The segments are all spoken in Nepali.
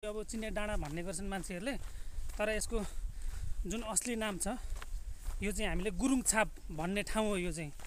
अब चिन्ने डाँडा भन्ने गर्छन् मान्छेहरूले, तर यसको जुन असली नाम छ यो चाहिँ हामीले गुरुङ छाप भन्ने ठाउँ हो। यो चाहिँ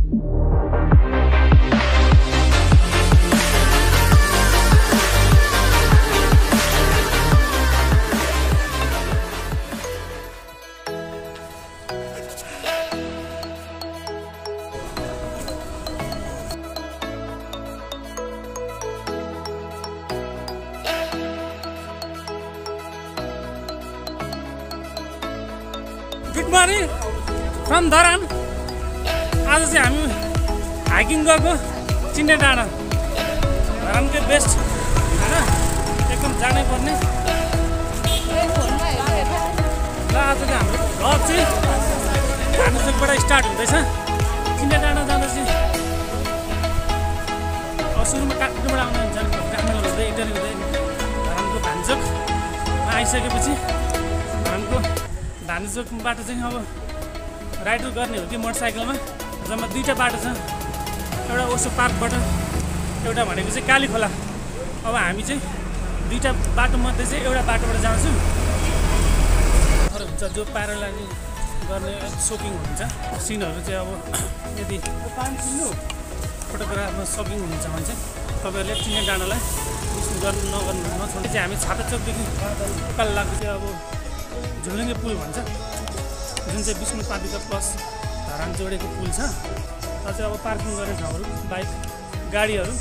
गुड मर्निङ फ्रम धरान। आज चाहिँ हामी हाइकिङ गएको चिन्ने डाँडा, धरानकै बेस्ट होइन, एकदम जानै पर्ने। ल आज चाहिँ हाम्रो घर चाहिँ धानुचोकबाट स्टार्ट हुँदैछ। चिन्ने डाँडा जाँदा चाहिँ सुरुमा काठमाडौँबाट आउनुहुन्छ, काठमाडौँ हुँदै इटरी हुँदै धरानको धानुचोकमा आइसकेपछि धरानको धानुचोकबाट चाहिँ अब राइडर गर्ने हो कि मोटरसाइकलमा, जम्मा दुईवटा बाटो छ। एउटा ओसो पार्कबाट, एउटा भनेको चाहिँ काली खोला। अब हामी चाहिँ दुईवटा बाटोमध्ये चाहिँ एउटा बाटोबाट जान्छौँ। हुन्छ जो प्याराग्लाइडिङ गर्ने सोकिङ हुन्छ सिनहरू चाहिँ अब यदि फोटोग्राफमा सकिङ हुन्छ भने चाहिँ तपाईँहरूले चिन्ने डाँडालाई मिस गर्नु नछोड्नु। चाहिँ हामी छाताचोकदेखि उकालो लाग्दा चाहिँ अब झुलुङ्गे पुल भन्छ, जुन चाहिँ विष्णु पादुका प्लस धरान जोडेको पुल छ। अझै अब पार्किङ गर्ने ठाउँहरू, बाइक गाडीहरू।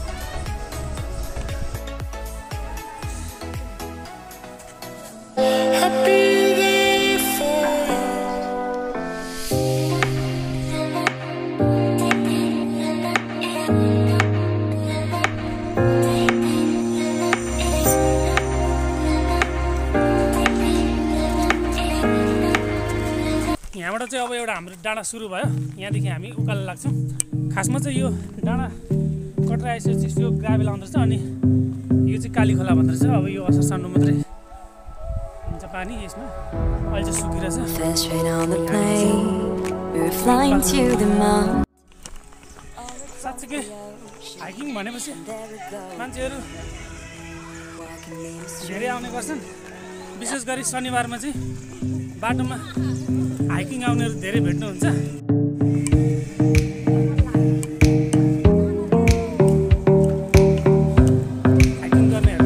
यहाँबाट चाहिँ अब एउटा हाम्रो डाँडा सुरु भयो, यहाँदेखि हामी उकालो लाग्छौँ। खासमा चाहिँ यो डाँडा कटेर आइसकेपछि यो ग्राभेल आउँदो रहेछ, अनि यो चाहिँ काली खोला भन्दो रहेछ। अब यो असार सानो मात्रै हुन्छ पानी, यसमा अहिले चाहिँ सुकिरहेछ। साँच्चीकै हाइकिङ भनेपछि मान्छेहरू धेरै आउने गर्छन्, विशेष गरी शनिबारमा चाहिँ बाटोमा हाइकिङ आउनेहरू धेरै भेट्नुहुन्छ। हाइकिङ गर्नेहरू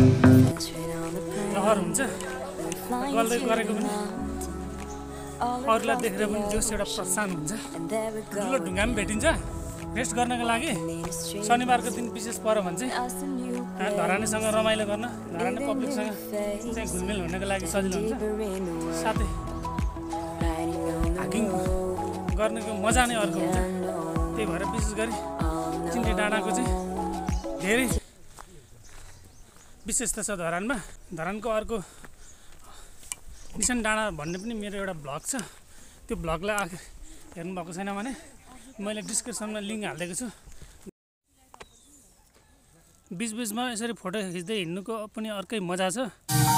लहर हुन्छ, गर्दै गरेको पनि अरूलाई देखेर पनि जोस एउटा प्रोत्साहन हुन्छ। ठुलो ढुङ्गा पनि भेटिन्छ रेस्ट गर्नको लागि। शनिबारको दिन विशेष पऱ्यो भने चाहिँ धरानीसँग रमाइलो गर्न, धरानी पब्लिकसँग चाहिँ घुलमिल हुनको लागि सजिलो हुन्छ। साथै हाइकिङ गर्नेको मजा नै अर्को हुन्छ। त्यही भएर विशेष गरी चिन्ने डाँडाको चाहिँ धेरै विशेषता छ धरानमा। धरानको अर्को निशान डाँडा भन्ने पनि मेरो एउटा भ्लग छ, त्यो भ्लगलाई आखिर हेर्नुभएको छैन भने मैले डिस्क्रिप्सनमा लिङ्क हालिदिएको छु। बिचबिचमा यसरी फोटो खिच्दै हिँड्नुको पनि अर्कै मजा छ।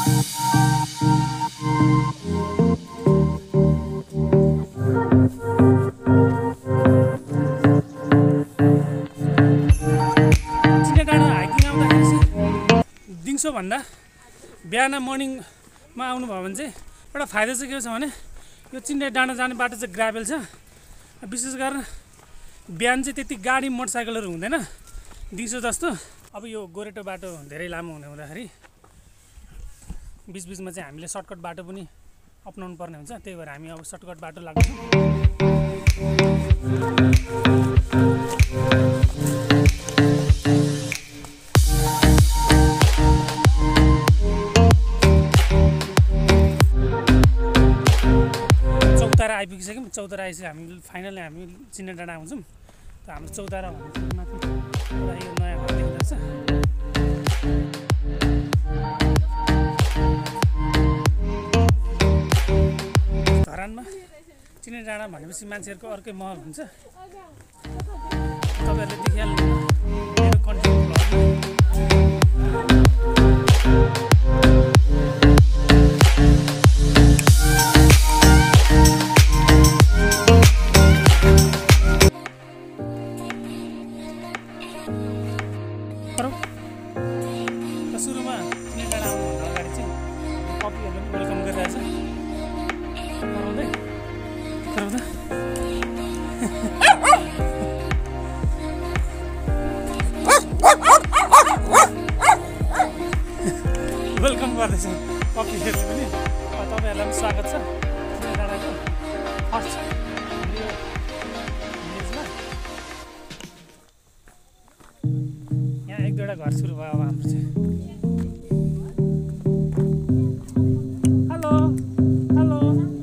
चिन्ने डाँडा हाइकिङ आउँदाखेरि चाहिँ दिउँसोभन्दा बिहान मर्निङमा आउनुभयो भने चाहिँ एउटा फाइदा चाहिँ के छ भने यो चिन्ने डाँडा जाने बाटो चाहिँ ग्राभेल छ। विशेष गरेर बिहान चाहिँ त्यति गाडी मोटरसाइकलहरू हुँदैन दिउँसो जस्तो। अब यो गोरेटो बाटो धेरै लामो हुँदाखेरि बिचबिचमा चाहिँ हामीले सर्टकट बाटो पनि अपनाउनु पर्ने हुन्छ। त्यही भएर हामी अब सर्टकट बाटो लाग्छौँ। चौतारा आइपुगिसक्यौँ। चौतारा आइसक्यो, हामी फाइनली हामी चिन्ने डाँडा आउँछौँ। त हाम्रो चौतारा माथि एउटा यो नयाँ घर देखिँदैछ। धरानमा चिन्ने डाँडा भनेपछि मान्छेहरूको अर्कै महल हुन्छ। तपाईँहरूले देखिहाल्नु मेरो कन्टेन्ट भ्लगमा। सुरुमा चिन्ने डाँडा वेलकम गरिरहेछ कराउँदै कराउँदा वेलकम गर्दैछ पप्पीहरूले पनि तपाईँहरूलाई पनि स्वागत छ डाँडाको फर्स्ट भिलेजमा यहाँ एक दुईवटा घर सुरु भयो अब हाम्रो चाहिँ हेलो हेलो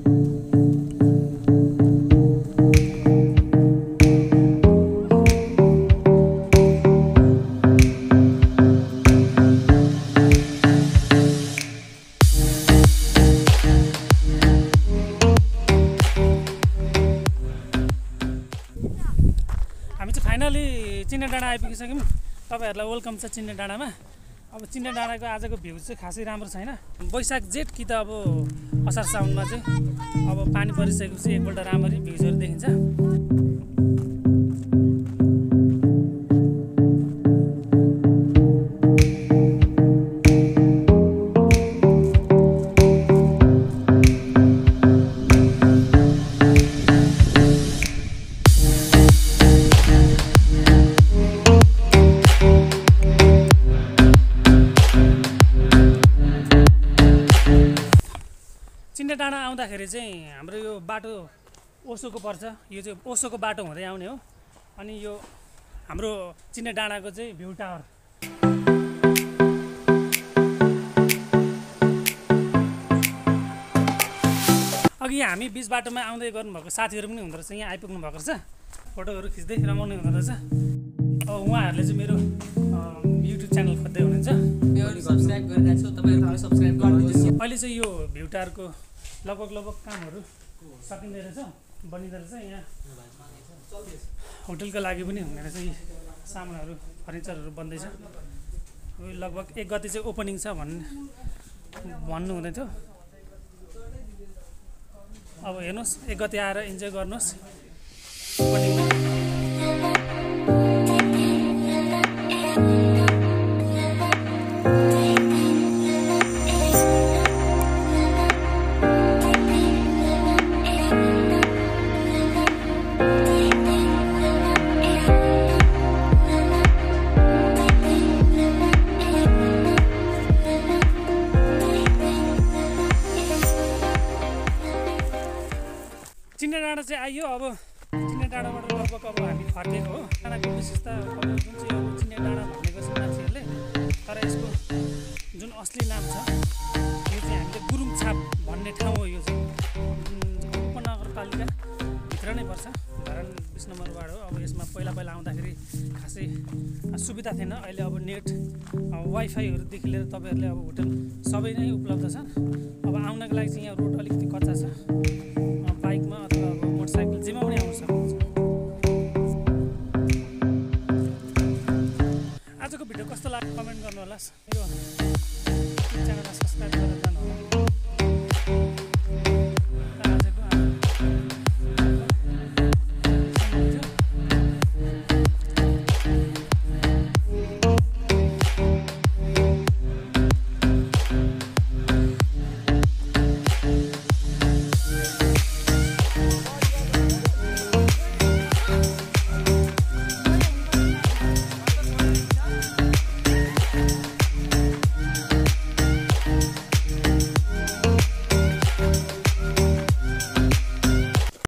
फाइनली चिन्ने डाँडा आइपुगिसक्यौँ तपाईँहरूलाई वेलकम छ चिन्ने डाँडामा अब चिन्ने डाँडाको आजको भ्यू चाहिँ खासै राम्रो छैन वैशाख जेठ कि त अब असार साउनमा चाहिँ अब पानी परिसकेपछि एकपल्ट राम्ररी भ्यूजहरू देखिन्छ चिन्ने डाँडा आउँदाखेरि चाहिँ हाम्रो यो बाटो ओसोको पर्छ यो चाहिँ ओसोको बाटो हुँदै आउने हो अनि यो हाम्रो चिन्ने डाँडाको चाहिँ भ्यू टावर अघि हामी बिच बाटोमा आउँदै गर्नुभएको साथीहरू पनि हुँदो रहेछ यहाँ आइपुग्नु भएको रहेछ फोटोहरू खिच्दै रमाउनु हुँदो रहेछ अब उहाँहरूले चाहिँ मेरो युट्युब च्यानल खोज्दै हुनुहुन्छ सब्सक्राइब गरिरहेको छु तपाईहरुले सब्सक्राइब गर्नुहोस् अहिले चाहिँ यो भ्यू टावरको लगभग कामहरू सकिँदै रहेछ बनिँदै रहेछ यहाँ होटलको लागि पनि हुने रहेछ यी सामानहरू फर्निचरहरू बन्दैछ लगभग 1 गते चाहिँ ओपनिङ छ भन्नु हुँदै थियो अब हेर्नुहोस् 1 गते आएर इन्जोय गर्नुहोस् ओपनिङमा चिन्ने डाँडा चाहिँ आइयो अब चिन्ने डाँडाबाट लगभग अब हामी फर्केको हो डाँडाको विशेषता जुन चाहिँ अब चिन्ने डाँडा भन्ने गर्छ मान्छेहरूले तर यसको जुन असली नाम छ यो चाहिँ हामीले गुरुङ छाप भन्ने ठाउँ हो यो चाहिँ उपनगरपालिकाभित्र नै पर्छ धरान 20 नम्बर वार्ड हो अब यसमा पहिला आउँदाखेरि खासै सुविधा थिएन अहिले अब नेट वाइफाईहरूदेखि लिएर तपाईँहरूले अब होटल सबै नै उपलब्ध छ अब आउनको लागि चाहिँ यहाँ रोड अलिकति कच्चा छ बाइकमा अथवा अब मोटरसाइकल जेमा पनि आउन सक्नुहुन्छ आजको भिडियो कस्तो लाग्यो कमेन्ट गर्नु होला यो